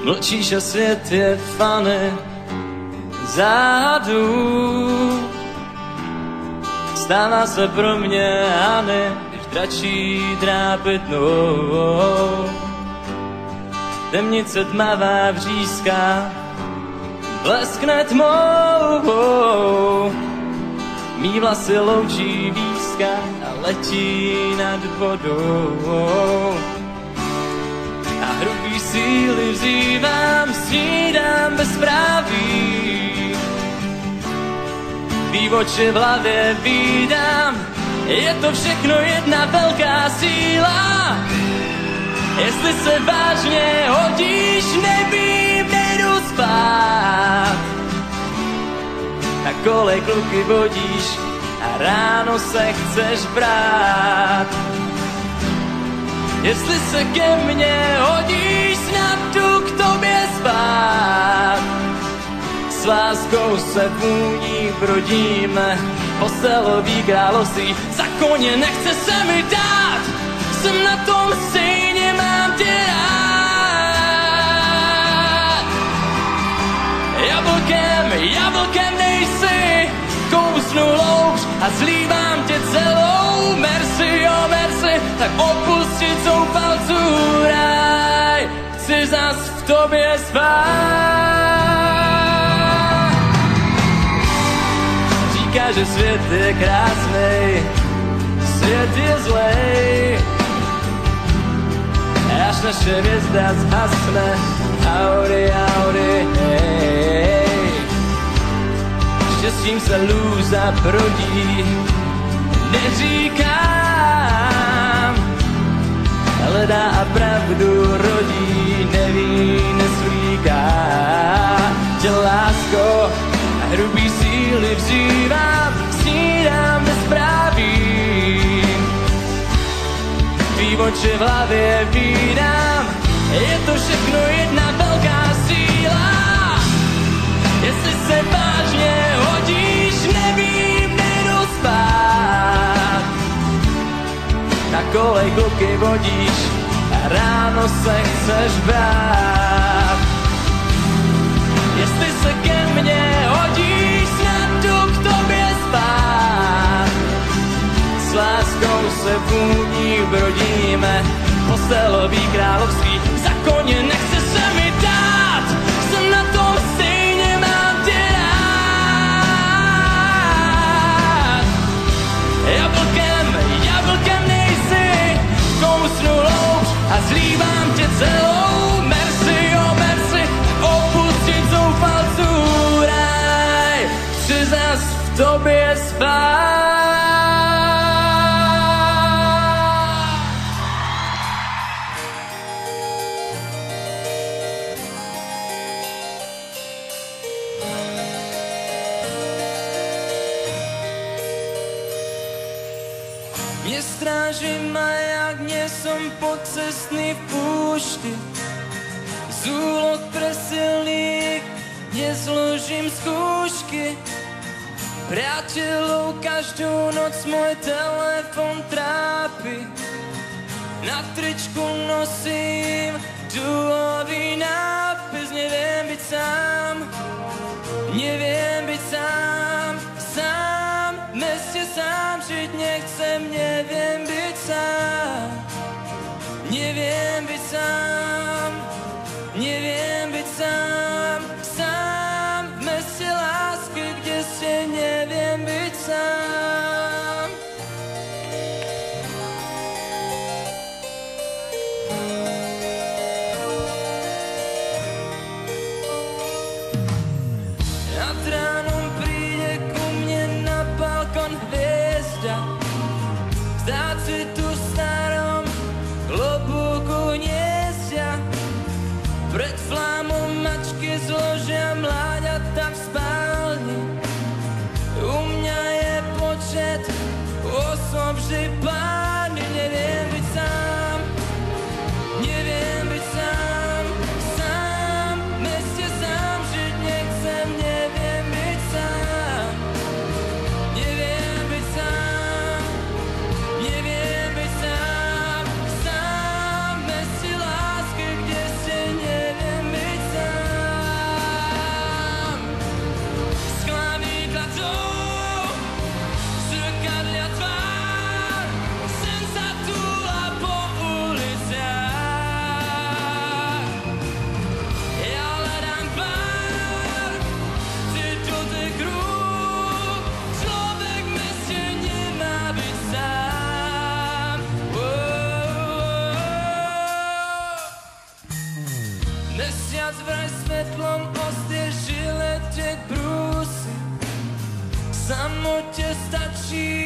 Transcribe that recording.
Mlčíš a svět je fany zádu. Stává se pro mě Hany, když dračí trápit novou. Temnice tmavá vřízka bleskne tmou. Mý vlasy loučí výzka a letí nad vodou. A hrubý síly vzývám, snídám bezpráví. Tvý oči v hlavě vídám, je to všechno jedna velká síla. Jestli se vážně hodíš, nevím, nejdu spát. Na kole kluky vodíš a ráno se chceš brát. Jestli se ke mně hodíš, snad jdu k tobě spát. S láskou se vůní brodíme po celový království. Za koně nechce se mi dát, jsem na tom stejně, mám tě rád. Jablkem nejsi, kousnu louč a zlívám tě celou. Merci, oh merci, tak opustit zoufalců ráj. Chci zas v tobě spát. Říká, že svět je krásnej, svět je zlej. Až naše hvězda zhasne, audi, audi, hej. Štěstím se lůza brodí, neříkám. Hledá a pravdu rodí, neví, neslíká. Tě lásko a hrubý síly vzývám, snídám bezpráví. Tvý oči v hlavě vídám, je to všechno jedna velká síla. Jestli se vážně hodíš, nevím, nejdu spát. Na kolej kluky vodíš a ráno se chceš brát. Jestli se ke mně hodíš, snad jdu k tobě spát. S láskou se vůní brodíme po celový království. Za koně nechce se mi dát, jsem na tom stejně, mám tě rád. Jablkem nejsi, kousnu louč a zlívám tě celou. Merci, oh merci, opustit zoufalců ráj. Chci zas v tobě spát. Mě stráži maják, nie som podcestný v púšti. Z úloh presilných nezložím skúšky. Priateľov každú noc môj telefon trápi. Na tričku nosím duhový nápis. Neviem byť sám, neviem byť sám, sám. V meste sám žiť nechcem, neviem byť sám. Neviem byť sám, neviem byť sám, sám. V meste lásky, kde ste, neviem byť sám. Nad ránom príde ku mne na balkón hviezda. Vzdať si tu starom klobúku niesia. Mesiac vraj svetlom ostieži letieť brúsi. Samote stačí